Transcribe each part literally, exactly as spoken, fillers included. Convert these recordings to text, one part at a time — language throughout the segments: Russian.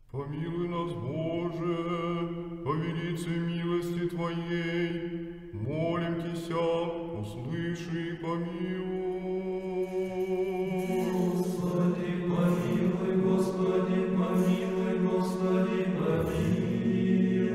Помилуй нас, Боже, по велице милости Твоей, молим Тися, услыши и помилуй. Господи, помилуй, Господи, помилуй, Господи, помилуй.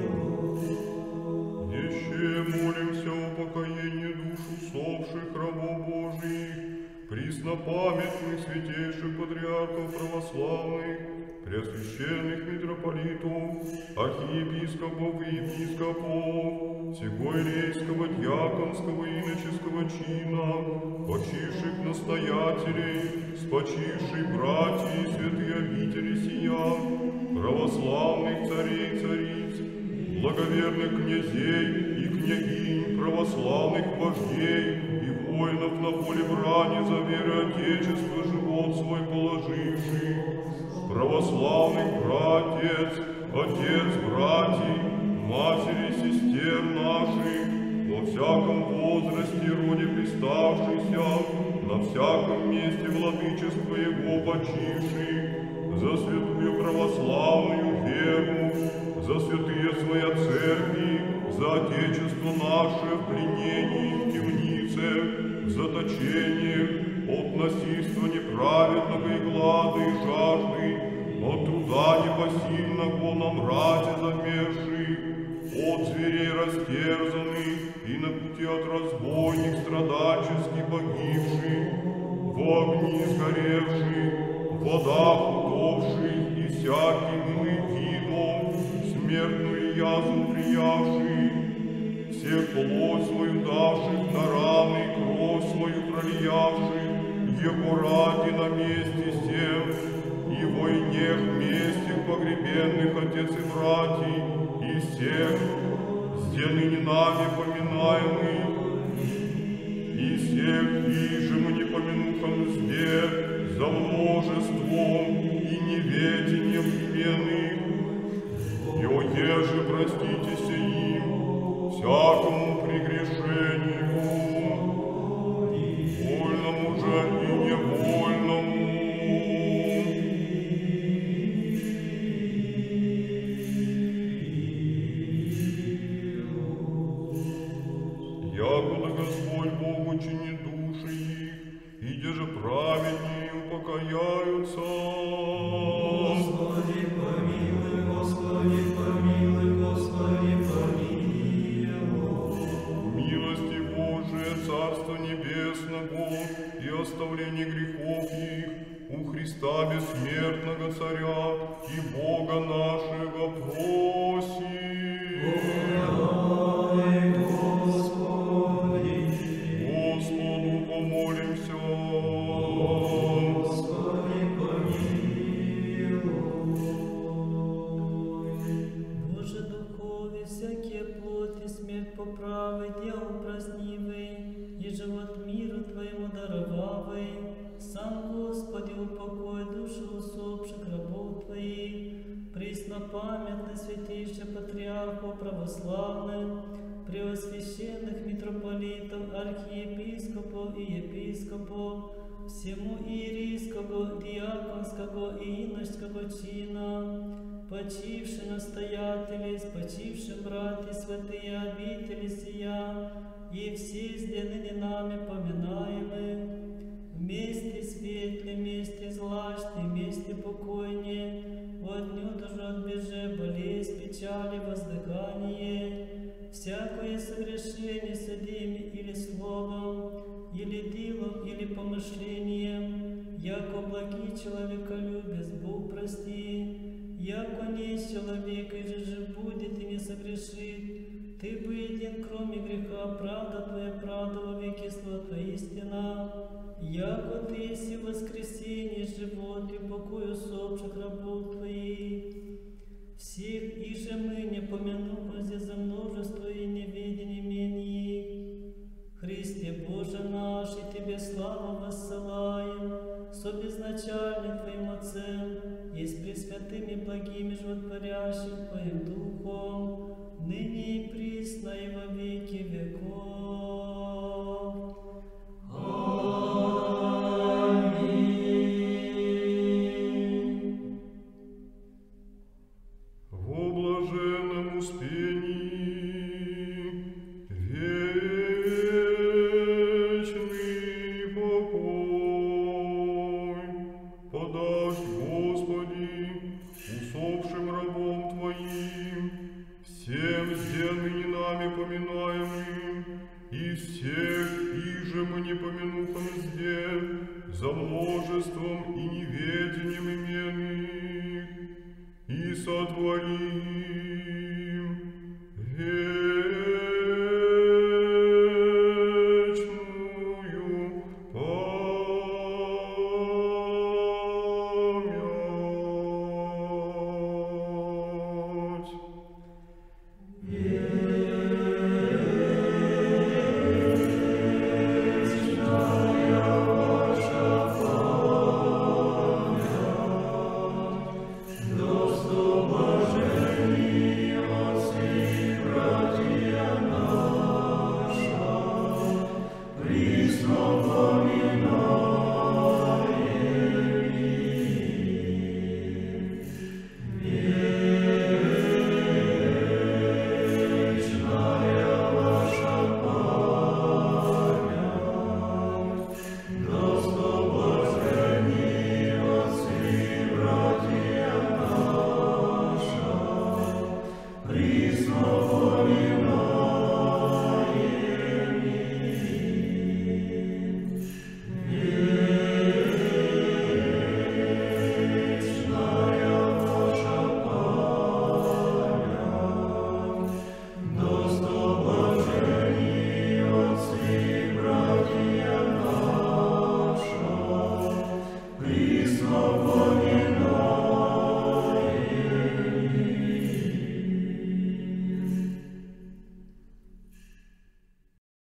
Еще молимся о покоении душ усопших рабов Божьих, преснопамятных святейших патриархов православных, преосвященных митрополитов, архиепископов и епископов, всего илейского, дьяконского и иноческого чина, почивших настоятелей, спочивших братьев, святые обители сия, православных царей и цариц, благоверных князей и княгинь, православных вождей и воинов на поле брани за веру Отечества живот свой положивших, православных братец, отец, братьев, матери, сестер наших, во всяком возрасте роде приставшихся, на всяком месте владычества Его почивших, за святую православную веру, за святые своя церкви, за Отечество наше в пленении, в темнице, в заточении, от насильства неправедного и глады и жажды, от труда непосильного на мразе замерших, от зверей растерзанных и на пути от разбойник страдальчески погибших, в огне сгоревших, в водах утопших и всяким видом, смертную язву приявших, всех плоть свою давших на раны, кровь свою пролиявших, Его ради на месте всем, и в войне вместе погребенных отец и братьев, и всех, где ныне нами поминаемых, и всех, иже мы не помянухом зле, за множеством и неведением именных, и оеже проститесь им, всякому прегрешению, вольному же и невольному. Якуда Господь Бог учини души их, и где же праведнее упокояются. Господи, помилуй, Господи, помилуй, Господи, помилуй. Милости Божие, Царство Небесного и оставление грехов их у Христа бессмертного Царя и Бога нашего просим. Дай, Господи, Господу помолимся. Господи, помилуй. Боже духове, всякие плоти, смерть поправы, дел празднивый, и живот миру Твоему даровавый, сам, Господи, упокой душу усопших рабов Твоих, преснопамятных святейших патриархов православных, преосвященных митрополитов, архиепископов и епископов, всему иерейского, диаконского и иночского чина, почивши настоятели, спочивши братья, святые обители сия, и все сделаны нами поминаемы, вместе светле, вместе злачны, вместе покойнее, от дню даже от беже, болезнь, печали, воздыхание, всякое согрешение содеями или словом, или делом, или помышлением, яко благий человеколюбец, Бог прости, яко не человек, и же жив будет и не согрешит, Ты бы един, кроме греха, правда Твоя, правда во веки, слово Твоя истина, яко Ты еси воскресение, живот и покой усопших рабов Твоих. Всех и же мы не помянувши за множество и неведение имений. Христе Боже наш, и Тебе славу воссылаем, со безначальным Твоим Отцем, и с пресвятыми благими животворящим Твоим Духом, ныне и присно и во веки веков. Аминь. сотвори.